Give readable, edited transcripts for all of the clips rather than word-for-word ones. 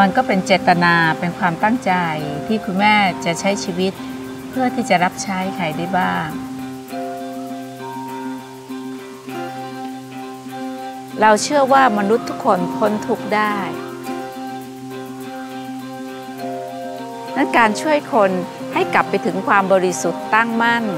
มันก็เป็นเจตนาเป็นความตั้งใจที่คุณแม่จะใช้ชีวิตเพื่อที่จะรับใช้ใครได้บ้างเราเชื่อว่ามนุษย์ทุกคนพ้นทุกข์ได้นั้นการช่วยคนให้กลับไปถึงความบริสุทธิ์ตั้งมั่น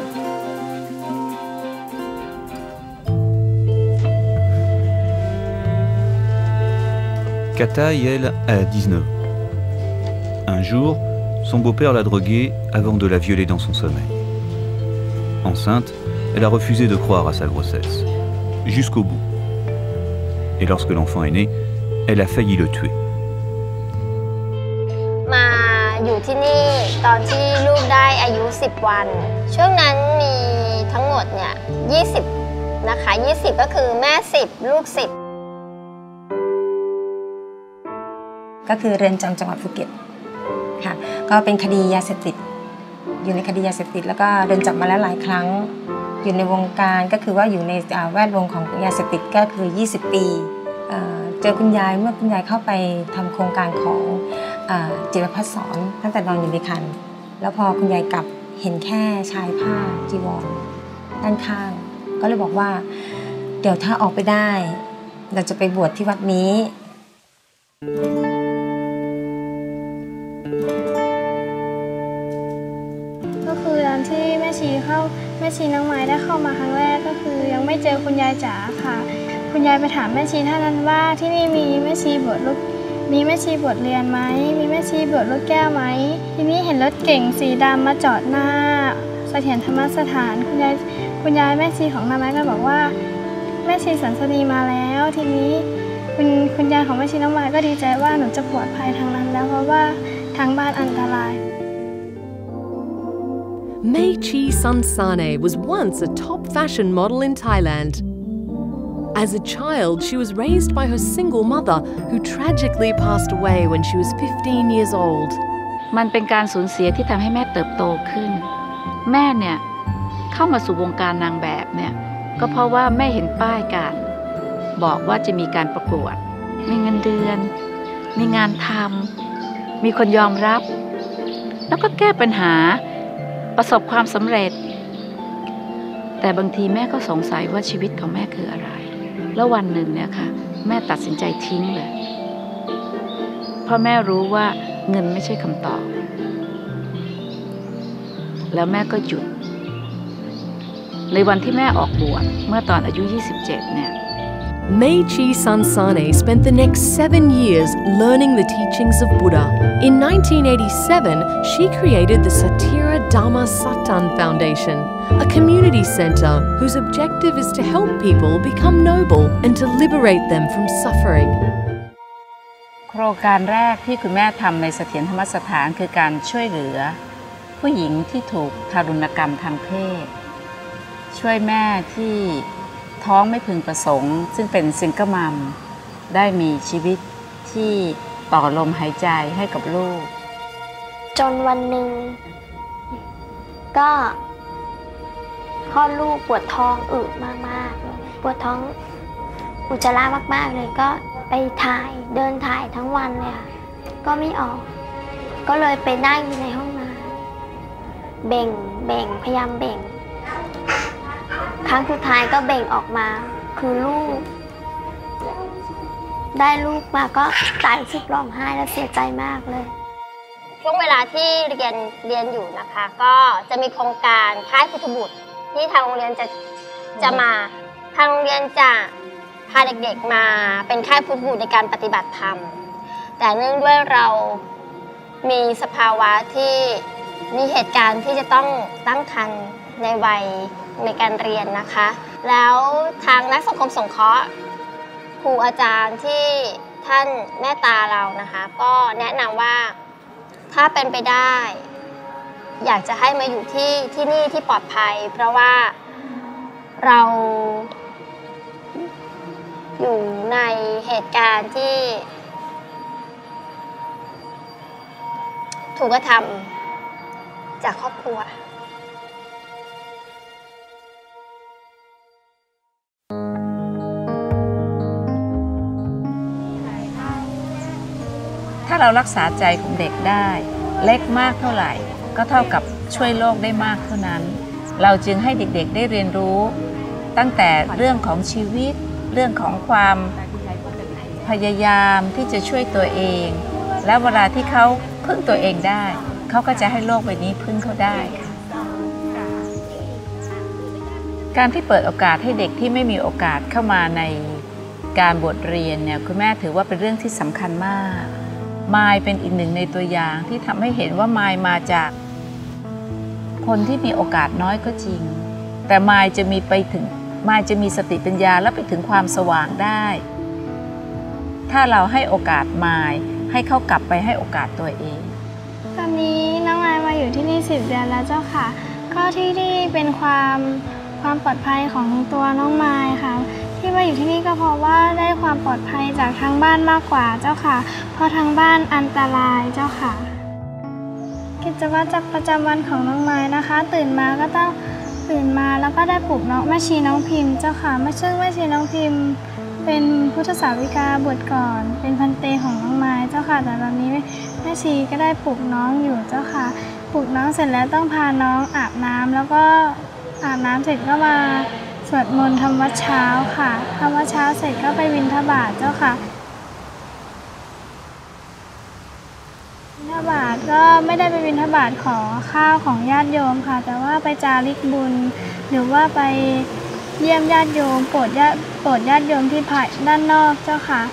Kata, elle, a 19 ans. Un jour, son beau-père l'a droguée avant de la violer dans son sommeil. Enceinte, elle a refusé de croire à sa grossesse, jusqu'au bout. Et lorsque l'enfant est né, elle a failli le tuer. มาอยู่ที่นี่ตอนที่ลูกได้อายุ10 วันช่วงนั้นมีทั้งหมดเนี่ย20นะคะ20ก็คือแม่10ลูก10 ก็คือเรือนจำจังหวัดภูเก็ตค่ะก็เป็นคดียาเสพติดอยู่ในคดียาเสพติดแล้วก็โดนจับมาแล้วหลายครั้งอยู่ในวงการก็คือว่าอยู่ในแวดวงของยาเสพติดก็คือ20 ปีเจอคุณยายเมื่อคุณยายเข้าไปทำโครงการของจิรพัฒน์สอนตั้งแต่นอนอยู่ในครรภ์แล้วพอคุณยายกลับเห็นแค่ชายผ้าจีวรด้านข้างก็เลยบอกว่าเดี๋ยวถ้าออกไปได้เราจะไปบวชที่วัดนี้ก็คือตอนที่แม่ชีน้องไม้ได้เข้ามาครั้งแรกก็คือยังไม่เจอคุณยายจ๋าค่ะคุณยายไปถามแม่ชีท่านนั้นว่าที่นี่มีแม่ชีบวชเรียนไหมมีแม่ชีบวชลูกแก้วไหมทีนี้เห็นรถเก๋งสีดำมาจอดหน้าเสถียรธรรมสถานคุณยายแม่ชีของน้องไม้ก็บอกว่าแม่ชีสันสนีมาแล้วทีนี้คุณยายของแม่ชีน้องไม้ก็ดีใจว่าหนูจะปลอดภัยทางนั้นแล้วเพราะว่าทางบ้านอันตราย Mei Chi Sansane was once a top fashion model in Thailand. As a child, she was raised by her single mother, who tragically passed away when she was 15 years old. มันเป็นการสูญเสียที่ทำให้แม่เติบโตขึ้นแม่เนี่ยเข้ามาสู่วงการนางแบบเนี่ยก็เพราะว่าแม่เห็นป้ายการบอกว่าจะมีการประกวดมีเงินเดือนมีงานทำมีคนยอมรับแล้วก็แก้ปัญหาประสบความสำเร็จแต่บางทีแม่ก็สงสัยว่าชีวิตของแม่คืออะไรแล้ววันหนึ่งเนี่ยค่ะแม่ตัดสินใจทิ้งเลยเพราะแม่รู้ว่าเงินไม่ใช่คำตอบแล้วแม่ก็หยุดในวันที่แม่ออกบวชเมื่อตอนอายุ27เนี่ย Mei Chi Sansane spent the next 7 years learning the teachings of Buddha. In 1987, she created the Satira Dhamma Satan Foundation, a community center whose objective is to help people become noble and to liberate them from suffering. โครงการแรกที่คุณแม่ทำในเสถียรธรรมสถานคือการช่วยเหลือผู้หญิงที่ถูกทารุณกรรมทางเพศช่วยแม่ที่ท้องไม่พึงประสงค์ซึ่งเป็นซิงเกิลมัมได้มีชีวิตที่ต่อลมหายใจให้กับลูกจนวันหนึ่งก็คลอดลูกปวดท้องอึมากๆปวดท้องอุจจาระมากๆเลยก็ไปเดินถ่ายทั้งวันเลยค่ะก็ไม่ออกก็เลยไปนั่งอยู่ในห้องน้ำเบ่งพยายามเบ่งครั้งสุดท้ายก็เบ่งออกมาคือลูกได้ลูกมาก็ตายสึกร้องไห้และเสียใจมากเลยช่วงเวลาที่เรียนอยู่นะคะก็จะมีโครงการค่ายพุทธบุตรที่ทางโรงเรียนจะมาทางโรงเรียนจะพาเด็กๆมาเป็นค่ายพุทธบุตรในการปฏิบัติธรรมแต่เนื่องด้วยเรามีสภาวะที่มีเหตุการณ์ที่จะต้องตั้งครรภ์ในวัยในการเรียนนะคะแล้วทางนักสังคมสงเคราะห์ครูอาจารย์ที่ท่านเมตตาเรานะคะก็แนะนำว่าถ้าเป็นไปได้อยากจะให้มาอยู่ที่นี่ที่ปลอดภัยเพราะว่าเราอยู่ในเหตุการณ์ที่ถูกกระทำจากครอบครัวถ้าเรารักษาใจของเด็กได้เล็กมากเท่าไหร่ก็เท่ากับช่วยโลกได้มากเท่านั้นเราจึงให้เด็กๆได้เรียนรู้ตั้งแต่เรื่องของชีวิตเรื่องของความพยายามที่จะช่วยตัวเองและเวลาที่เขาพึ่งตัวเองได้เขาก็จะให้โลกใบนี้พึ่งเขาได้ค่ะการที่เปิดโอกาสให้เด็กที่ไม่มีโอกาสเข้ามาในการบทเรียนเนี่ยคุณแม่ถือว่าเป็นเรื่องที่สำคัญมากมายเป็นอีกหนึ่งในตัวอย่างที่ทำให้เห็นว่ามายมาจากคนที่มีโอกาสน้อยก็จริงแต่มายจะมีสติปัญญาและไปถึงความสว่างได้ถ้าเราให้โอกาสมายให้เขากลับไปให้โอกาสตัวเองตอนนี้น้องมายมาอยู่ที่นี่10 เดือนแล้วเจ้าค่ะก็ที่นี่เป็นความปลอดภัยของตัวน้องมายค่ะที่มาอยู่ที่นี่ก็เพราะว่าได้ความปลอดภัยจากทางบ้านมากกว่าเจ้าค่ะเพราะทางบ้านอันตรายเจ้าค่ะกิจวัตรประจำวันของน้องมายนะคะตื่นมาแล้วก็ได้ปลุกน้องแม่ชีน้องพิมพ์เจ้าค่ะซึ่งแม่ชีน้องพิมพ์เป็นพุทธสาวิกาบวชก่อนเป็นพันเตของน้องมายเจ้าค่ะแต่ตอนนี้แม่ชีก็ได้ปลุกน้องอยู่เจ้าค่ะปลุกน้องเสร็จแล้วต้องพาน้องอาบน้ำแล้วก็อาบน้ำเสร็จก็มาสวดมนต์ทำวัดเช้าค่ะทำวัดเช้าเสร็จก็ไปบิณฑบาตเจ้าค่ะบิณฑบาตก็ไม่ได้ไปบิณฑบาตขอข้าวของญาติโยมค่ะแต่ว่าไปจาริกบุญหรือว่าไปเยี่ยมญาติโยมโปรดญาติโยมที่ภายด้านนอกเจ้าค่ะ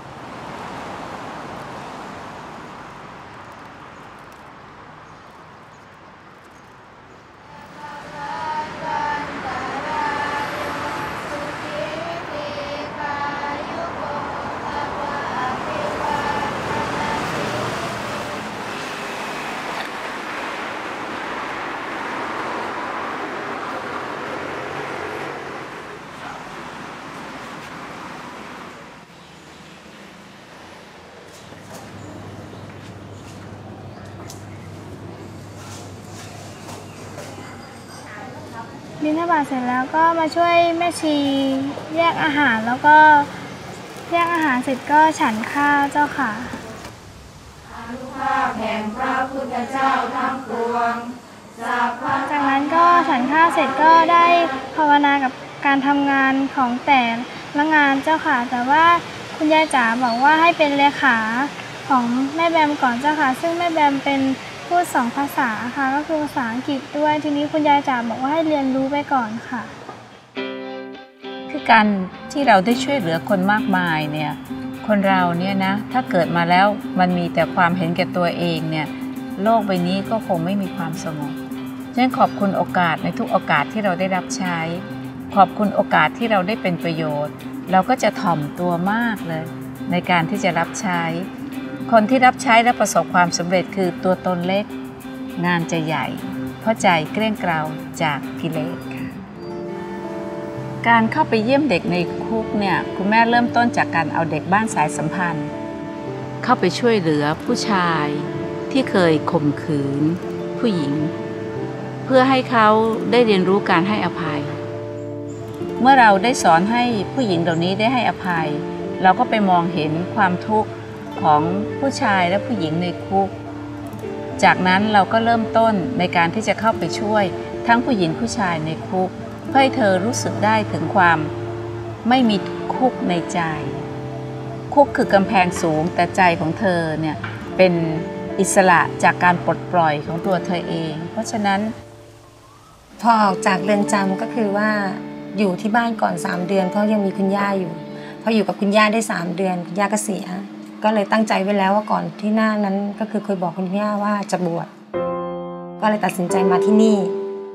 บิณฑบาตเสร็จแล้วก็มาช่วยแม่ชีแยกอาหารแล้วก็แยกอาหารเสร็จก็ฉันข้าวเจ้าค่ะอนุภาพแห่งพระพุทธเจ้าทั้งปวงจากนั้นก็ฉันข้าวเสร็จก็ได้ภาวนากับการทำงานของแต่ละงานเจ้าค่ะแต่ว่าคุณยายจ๋าบอกว่าให้เป็นเลขาของแม่แบมก่อนเจ้าค่ะซึ่งแม่แบมเป็นพูด2 ภาษาค่ะก็คือภาษาอังกฤษด้วยทีนี้คุณยายจ๋าบอกว่าให้เรียนรู้ไปก่อนค่ะคือการที่เราได้ช่วยเหลือคนมากมายเนี่ยคนเราเนี่ยนะถ้าเกิดมาแล้วมันมีแต่ความเห็นแก่ตัวเองเนี่ยโลกใบนี้ก็คงไม่มีความสงบฉะนั้นขอบคุณโอกาสในทุกโอกาสที่เราได้รับใช้ขอบคุณโอกาสที่เราได้เป็นประโยชน์เราก็จะถ่อมตัวมากเลยในการที่จะรับใช้คนที่รับใช้และประสบความสำเร็จคือตัวตนเล็กงานจะใหญ่เพราะใจเกลี้ยงเกลาจากกิเลสค่ะการเข้าไปเยี่ยมเด็กในคุกเนี่ยคุณแม่เริ่มต้นจากการเอาเด็กบ้านสายสัมพันธ์เข้าไปช่วยเหลือผู้ชายที่เคยข่มขืนผู้หญิงเพื่อให้เขาได้เรียนรู้การให้อภัยเมื่อเราได้สอนให้ผู้หญิงเหล่านี้ได้ให้อภัยเราก็ไปมองเห็นความทุกข์ของผู้ชายและผู้หญิงในคุกจากนั้นเราก็เริ่มต้นในการที่จะเข้าไปช่วยทั้งผู้หญิงผู้ชายในคุกเพื่อให้เธอรู้สึกได้ถึงความไม่มีคุกในใจคุกคือกำแพงสูงแต่ใจของเธอเนี่ยเป็นอิสระจากการปลดปล่อยของตัวเธอเองเพราะฉะนั้นพอออกจากเรือนจำก็คือว่าอยู่ที่บ้านก่อน3 เดือนเพราะยังมีคุณย่าอยู่พออยู่กับคุณย่าได้3 เดือนคุณย่าก็เสียก็เลยตั้งใจไว้แล้วว่าก่อนที่หน้านั้นก็คือเคยบอกคุณย่าว่าจะบวชก็เลยตัดสินใจมาที่นี่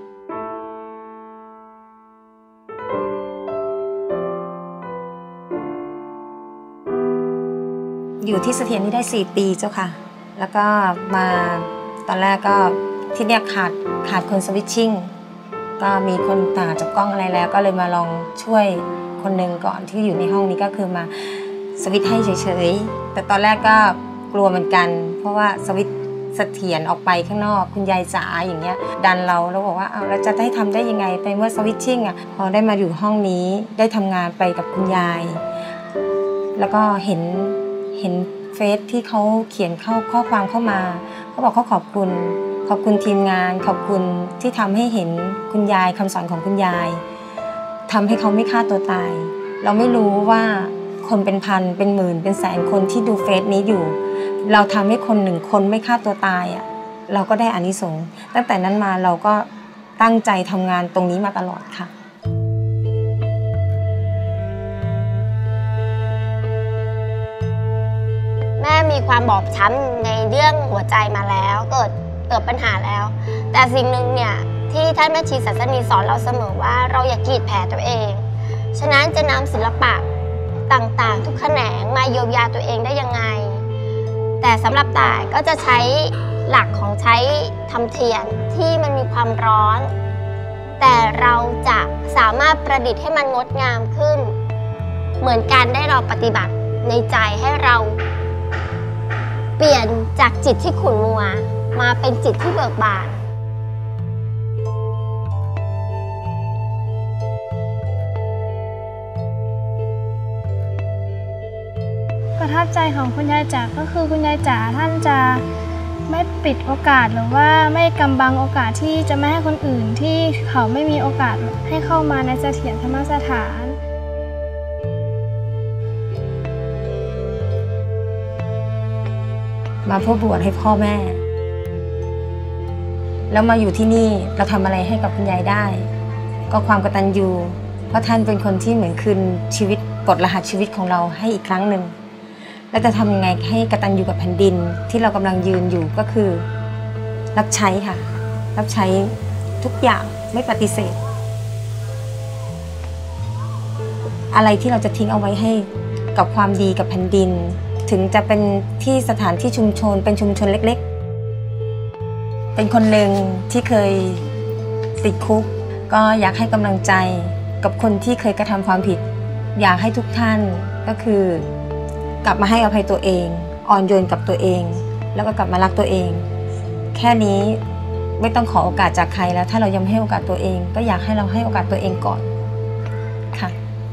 อยู่ที่เสถียรนี่ได้4 ปีเจ้าค่ะแล้วก็มาตอนแรกก็ที่เนี่ยขาดคนสวิตชิ่งก็มีคนต่างจากกล้องอะไรแล้วก็เลยมาลองช่วยคนหนึ่งก่อนที่อยู่ในห้องนี้ก็คือมาสวิตให้เฉยๆแต่ตอนแรกก็กลัวเหมือนกันเพราะว่าสวิตเสถียรออกไปข้างนอกคุณยายจ๋าอย่างเงี้ยดันเราแล้วบอกว่าเอาเราจะได้ทำได้ยังไงไปเมื่อสวิตชิ่งอ่ะพอได้มาอยู่ห้องนี้ได้ทำงานไปกับคุณยายแล้วก็เห็นฟซที่เขาเขียนข้อความเข้ามาเขาบอกเขาขอบคุณทีมงานขอบคุณที่ทำให้เห็นคุณยายคำสอนของคุณยายทำให้เขาไม่ฆ่าตัวตายเราไม่รู้ว่าคนเป็นพันเป็นหมื่นเป็นแสนคนที่ดูเฟซนี้อยู่เราทำให้คน1 คนไม่ฆ่าตัวตายอ่ะเราก็ได้อานิสงส์ตั้งแต่นั้นมาเราก็ตั้งใจทำงานตรงนี้มาตลอดค่ะแม่มีความบอบช้ำในเรื่องหัวใจมาแล้วเกิดปัญหาแล้วแต่สิ่งหนึ่งเนี่ยที่ท่านแม่ชีสัสนีสอนเราเสมอว่าเราอย่ากรีดแผลตัวเองฉะนั้นจะนำศิลปะต่างๆทุกแขนงมาเยียวยาตัวเองได้ยังไงแต่สำหรับต่ายก็จะใช้หลักของใช้ทำเทียนที่มันมีความร้อนแต่เราจะสามารถประดิษฐ์ให้มันงดงามขึ้นเหมือนการได้เราปฏิบัติในใจให้เราเปลี่ยนจากจิตที่ขุ่นมัวมาเป็นจิตที่เบิกบานประทับใจของคุณยายจ๋าก็คือคุณยายจ๋าท่านจะไม่ปิดโอกาสหรือว่าไม่กำบังโอกาสที่จะไม่ให้คนอื่นที่เขาไม่มีโอกาสให้เข้ามาในเสถียรธรรมสถานมาเพื่อบวชให้พ่อแม่แล้วมาอยู่ที่นี่เราทำอะไรให้กับคุณยายได้ก็ความกตัญญูเพราะท่านเป็นคนที่เหมือนคืนชีวิตกดรหัสชีวิตของเราให้อีกครั้งหนึ่งแล้วจะทำยังไงให้กตัญญูกับแผ่นดินที่เรากำลังยืนอยู่ก็คือรับใช้ค่ะรับใช้ทุกอย่างไม่ปฏิเสธอะไรที่เราจะทิ้งเอาไว้ให้กับความดีกับแผ่นดินถึงจะเป็นที่สถานที่ชุมชนเป็นชุมชนเล็กๆเป็นคนหนึ่งที่เคยติดคุกก็อยากให้กำลังใจกับคนที่เคยกระทำความผิดอยากให้ทุกท่านก็คือกลับมาให้อภัยตัวเองอ่อนโยนกับตัวเองแล้วก็กลับมารักตัวเองแค่นี้ไม่ต้องขอโอกาสจากใครแล้วถ้าเรายังไม่ให้โอกาสตัวเองก็อยากให้เราให้โอกาสตัวเองก่อนค่ะ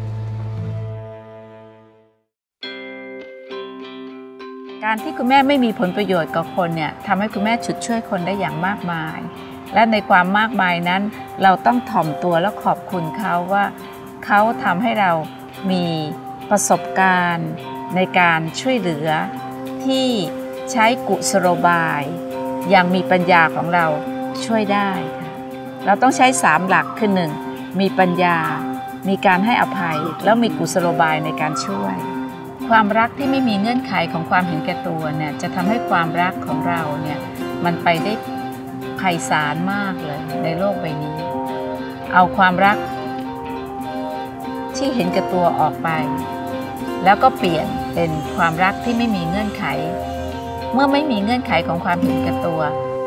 การที่คุณแม่ไม่มีผลประโยชน์กับคนเนี่ยทำให้คุณแม่ฉุดช่วยคนได้อย่างมากมายและในความมากมายนั้นเราต้องถ่อมตัวและขอบคุณเขาว่าเขาทำให้เรามีประสบการณ์ในการช่วยเหลือที่ใช้กุศโลบายอย่างมีปัญญาของเราช่วยได้ค่ะเราต้องใช้3หลักคือ1มีปัญญามีการให้อภัยแล้วมีกุศโลบายในการช่วยความรักที่ไม่มีเงื่อนไขของความเห็นแก่ตัวเนี่ยจะทำให้ความรักของเราเนี่ยมันไปได้ไพศาลมากเลยในโลกใบนี้เอาความรักที่เห็นแก่ตัวออกไปแล้วก็เปลี่ยนเป็นความรักที่ไม่มีเงื่อนไขเมื่อไม่มีเงื่อนไขของความเห็นแก่ตัว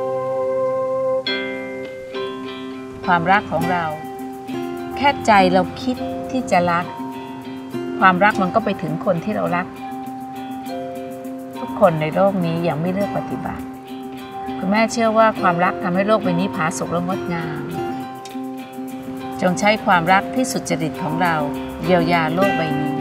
ความรักของเราแค่ใจเราคิดที่จะรักความรักมันก็ไปถึงคนที่เรารักทุกคนในโลกนี้ยังไม่เลือกปฏิบัติคุณแม่เชื่อว่าความรักทำให้โลกใบนี้ผาสุกและงดงามจงใช้ความรักที่สุจริตของเราเยียวยาโลกใบนี้